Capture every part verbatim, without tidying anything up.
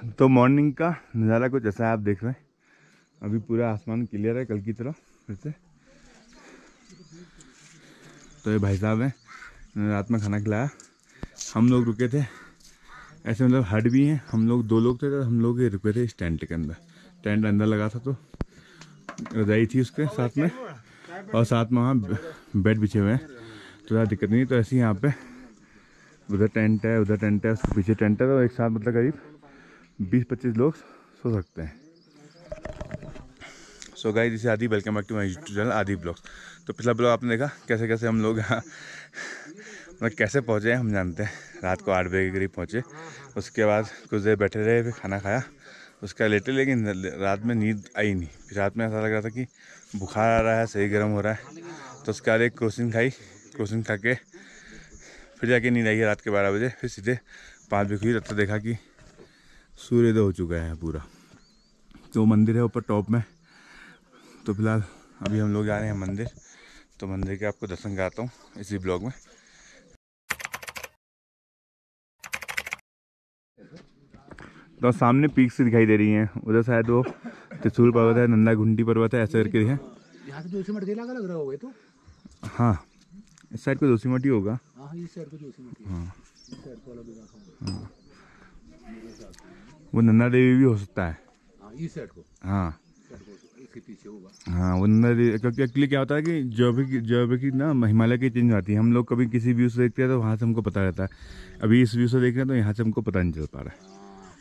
तो मॉर्निंग का नज़ारा कुछ ऐसा है, आप देख रहे हैं। अभी पूरा आसमान क्लियर है कल की तरह फिर से। तो ये भाई साहब हैं, रात में खाना खिलाया। हम लोग रुके थे ऐसे, मतलब हट भी हैं, हम लोग दो लोग थे तो हम लोग ये रुके थे इस टेंट के अंदर। टेंट अंदर लगा था तो रजाई थी उसके साथ में, और साथ में वहाँ बेड बिछे हुए हैं तो ज़्यादा दिक्कत नहीं। तो ऐसे ही यहाँ पे उधर टेंट है, उधर टेंट है, उसके पीछे टेंट है, तो एक साथ मतलब करीब बीस पच्चीस लोग सो सकते हैं। So guys, this is Aadi, welcome back to my YouTube channel Aadi blogs. तो पिछला ब्लॉग आपने देखा कैसे कैसे हम लोग यहाँ मतलब कैसे पहुँचे हम जानते हैं। रात को आठ बजे के करीब पहुँचे, उसके बाद कुछ देर बैठे रहे, फिर खाना खाया, उसका लेटे, लेकिन रात में नींद आई नहीं। फिर रात में ऐसा लग रहा था कि बुखार आ रहा है, सही गर्म हो रहा है। तो उसके बाद एक क्रोसिन खाई, क्रोसिन खा के फिर जाके नींद आई है रात के बारह बजे। फिर सीधे पाँच बजे हुई, तब तक देखा कि सूर्योदय हो चुका है पूरा। तो मंदिर है ऊपर टॉप में। तो फिलहाल अभी हम लोग जा रहे हैं मंदिर, तो मंदिर के आपको दर्शन कराता हूँ इसी ब्लॉग में। तो सामने पीक्स दिखाई दे रही हैं, उधर शायद वो त्रिशूल पर्वत है, नंदा घुंडी पर्वत है, ऐसे करके है। यहाँ से जोशीमठ जिला का लग रहा होगा तो। हाँ, इस साइड पे जोशीमठ होगा। हाँ, इस साइड पे जोशीमठ है। हाँ, इस साइड वाला भी हाँ, वो नंदा देवी भी हो सकता है। हाँ, इस साइड को। हाँ, इसके पीछे होगा। हाँ, वो नंदा देवी, क्योंकि एक्चुअली क्या होता है कि जो भी जो भी की ना हिमालय की चेंज आती है, हम लोग कभी किसी व्यू से देखते हैं तो वहाँ से हमको पता रहता है। अभी इस व्यू से देख रहे हैं तो यहाँ से हमको पता नहीं चल पा रहा है।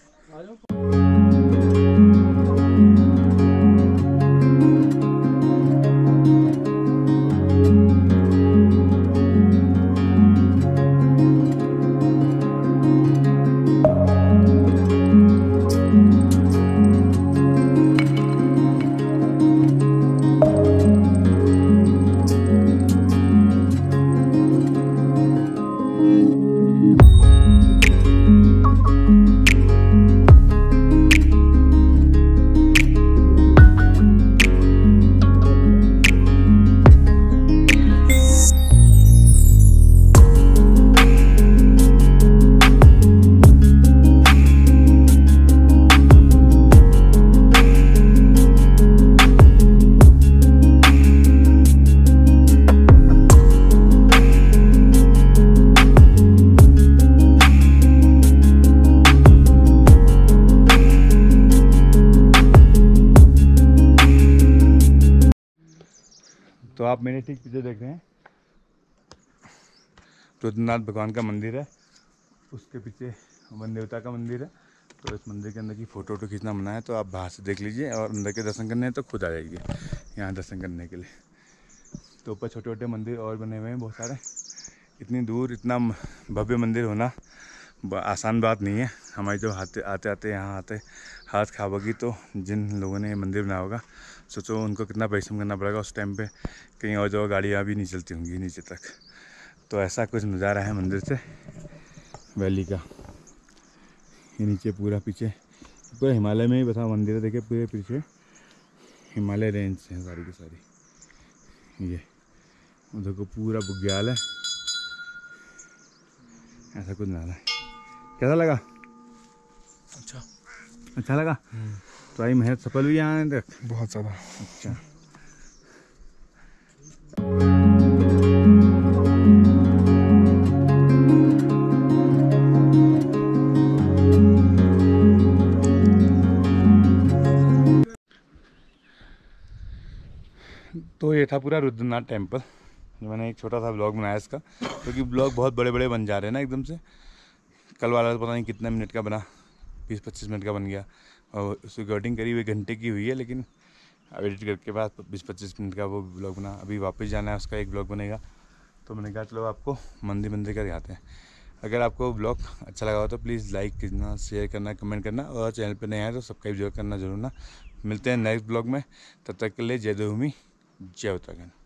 तो आप मेरे ठीक पीछे देख रहे हैं रुद्रनाथ भगवान का मंदिर है, उसके पीछे वन देवता का मंदिर है। तो इस मंदिर के अंदर की फ़ोटो वोटो खींचना मना है, तो आप बाहर से देख लीजिए, और अंदर के दर्शन करने हैं तो खुद आ जाइए यहाँ दर्शन करने के लिए। तो ऊपर छोटे छोटे मंदिर और बने हुए हैं बहुत सारे। इतनी दूर इतना भव्य मंदिर होना आसान बात नहीं है। हमारे जो आते आते आते यहाँ आते हाथ खाओगी, तो जिन लोगों ने ये मंदिर बनाया होगा सोचो उनको कितना परिश्रम करना पड़ेगा उस टाइम पे। कहीं और जगह गाड़ियाँ भी नहीं चलती होंगी नीचे तक। तो ऐसा कुछ नज़ारा है मंदिर से वैली का। ये नीचे पूरा पीछे पूरा हिमालय में ही बता मंदिर है। देखिए पूरे पीछे हिमालय रेंज है सारी की सारी। ये उधर को पूरा बुग्याल है, ऐसा कुछ नज़ारा है। कैसा लगा? अच्छा अच्छा लगा। तो आई मेहनत सफल हुई यहाँ आने तक? बहुत ज़्यादा। अच्छा, तो ये था पूरा रुद्रनाथ टेम्पल। मैंने एक छोटा सा ब्लॉग बनाया इसका, क्योंकि तो ब्लॉग बहुत बड़े बड़े बन जा रहे हैं ना एकदम से। कल वाला तो पता नहीं कितने मिनट का बना, बीस पच्चीस मिनट का बन गया, और उसकी रिकॉर्डिंग करीब एक घंटे की हुई है, लेकिन एडिट करके बाद बीस पच्चीस मिनट का वो ब्लॉग बना। अभी वापस जाना है, उसका एक ब्लॉग बनेगा। तो मैंने कहा चलो आपको मंदिर मंदिर का दिखाते हैं। अगर आपको ब्लॉग अच्छा लगा हो तो प्लीज़ लाइक करना, शेयर करना, कमेंट करना, और चैनल पर नए आए तो सब्सक्राइब जरूर करना जरूर ना। मिलते हैं नेक्स्ट ब्लॉग में, तब तक के लिए जय देवभूमि, जय उत्तराखंड।